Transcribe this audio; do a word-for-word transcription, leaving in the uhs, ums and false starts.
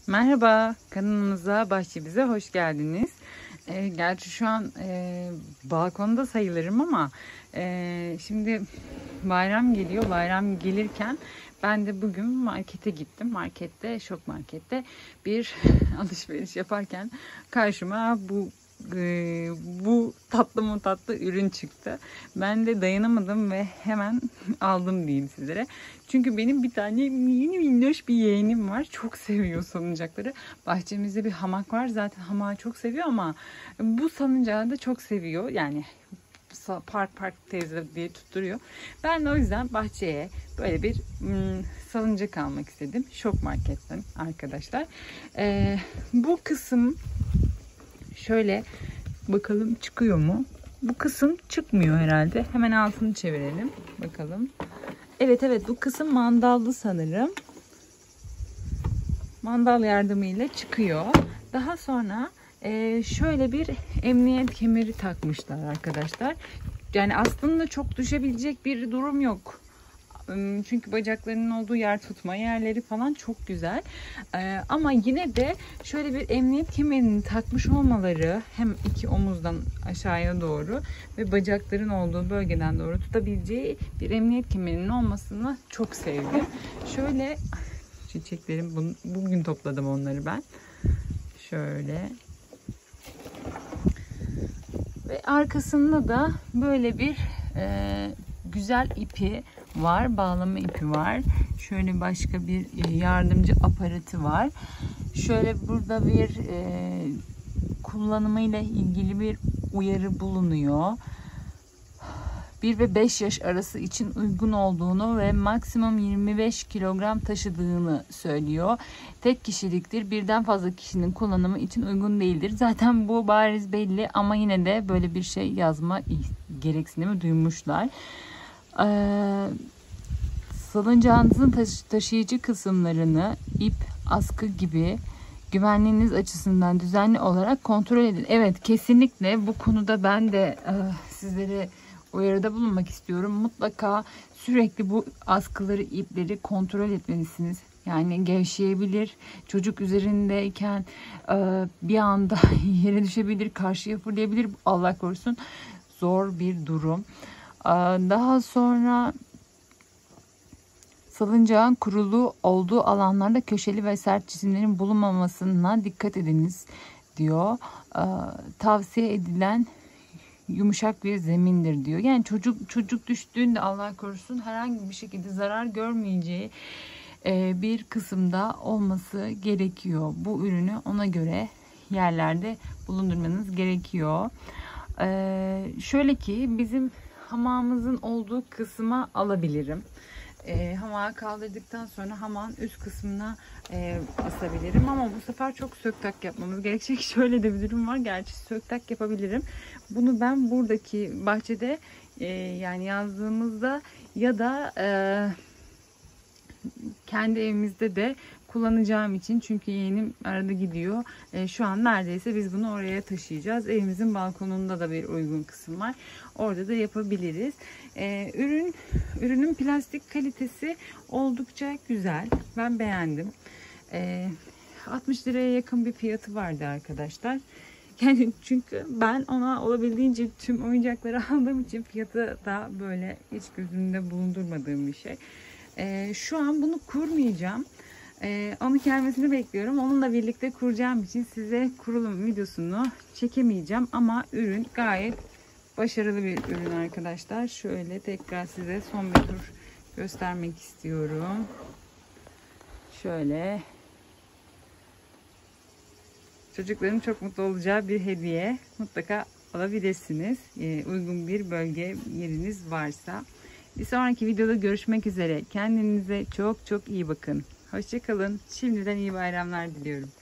Merhaba, kanalımıza, bahçemize hoş geldiniz. E, gerçi şu an e, balkonda sayılırım ama e, şimdi bayram geliyor. Bayram gelirken ben de bugün markete gittim. Markette, şok markette bir alışveriş yaparken karşıma bu e, bu tatlı mı tatlı ürün çıktı. Ben de dayanamadım ve hemen aldım diyeyim sizlere. Çünkü benim bir tane mini minnoş bir yeğenim var. Çok seviyor salıncakları. Bahçemizde bir hamak var. Zaten hamağı çok seviyor ama bu salıncağı da çok seviyor. Yani park park teyze diye tutturuyor. Ben de o yüzden bahçeye böyle bir ım, salıncak almak istedim. Şok marketten arkadaşlar. Ee, bu kısım şöyle bakalım çıkıyor mu? Bu kısım çıkmıyor herhalde. Hemen altını çevirelim. Bakalım. Evet evet bu kısım mandallı sanırım. Mandal yardımıyla çıkıyor. Daha sonra e, şöyle bir emniyet kemeri takmışlar arkadaşlar. Yani aslında çok düşebilecek bir durum yok. Çünkü bacaklarının olduğu yer, tutma yerleri falan çok güzel. Ee, ama yine de şöyle bir emniyet kemerini takmış olmaları hem iki omuzdan aşağıya doğru ve bacakların olduğu bölgeden doğru tutabileceği bir emniyet kemerinin olmasını çok sevdim. Şöyle çiçeklerim, bugün topladım onları ben. Şöyle. Ve arkasında da böyle bir e, güzel ipi var. Bağlama ipi var. Şöyle başka bir yardımcı aparatı var. Şöyle burada bir e, kullanımıyla ilgili bir uyarı bulunuyor. bir ve beş yaş arası için uygun olduğunu ve maksimum yirmi beş kilogram taşıdığını söylüyor. Tek kişiliktir. Birden fazla kişinin kullanımı için uygun değildir. Zaten bu bariz belli ama yine de böyle bir şey yazma gereksinimi duymuşlar. Ee, salıncağınızın taşı taşıyıcı kısımlarını ip, askı gibi güvenliğiniz açısından düzenli olarak kontrol edin. Evet, kesinlikle bu konuda ben de e, sizlere uyarıda bulunmak istiyorum. Mutlaka sürekli bu askıları, ipleri kontrol etmelisiniz. Yani gevşeyebilir, çocuk üzerindeyken e, bir anda yere düşebilir, karşıya fırlayabilir. Allah korusun, zor bir durum. E, daha sonra salıncağın kurulu olduğu alanlarda köşeli ve sert çizimlerin bulunmamasına dikkat ediniz diyor. E, tavsiye edilen yumuşak bir zemindir diyor. Yani çocuk çocuk düştüğünde Allah korusun herhangi bir şekilde zarar görmeyeceği e, bir kısımda olması gerekiyor. Bu ürünü ona göre yerlerde bulundurmanız gerekiyor. E, şöyle ki bizim hamamımızın olduğu kısma alabilirim. E, hamağı kaldırdıktan sonra hamağın üst kısmına e, asabilirim ama bu sefer çok söktak yapmamız gerekecek. Şöyle de bir durum var. Gerçi söktak yapabilirim. Bunu ben buradaki bahçede e, yani yazdığımızda ya da e, kendi evimizde de kullanacağım için, çünkü yeğenim arada gidiyor. E, şu an neredeyse biz bunu oraya taşıyacağız. Evimizin balkonunda da bir uygun kısım var. Orada da yapabiliriz. E, ürün ürünün plastik kalitesi oldukça güzel. Ben beğendim. E, altmış liraya yakın bir fiyatı vardı arkadaşlar. Yani çünkü ben ona olabildiğince tüm oyuncakları aldığım için fiyatı da böyle hiç gözümde bulundurmadığım bir şey. E, şu an bunu kurmayacağım. Ee, onu gelmesini bekliyorum. Onunla birlikte kuracağım için size kurulum videosunu çekemeyeceğim. Ama ürün gayet başarılı bir ürün arkadaşlar. Şöyle tekrar size son bir tur göstermek istiyorum. Şöyle. Çocukların çok mutlu olacağı bir hediye. Mutlaka alabilirsiniz. Ee, uygun bir bölge yeriniz varsa. Bir sonraki videoda görüşmek üzere. Kendinize çok çok iyi bakın. Hoşça kalın. Şimdiden iyi bayramlar diliyorum.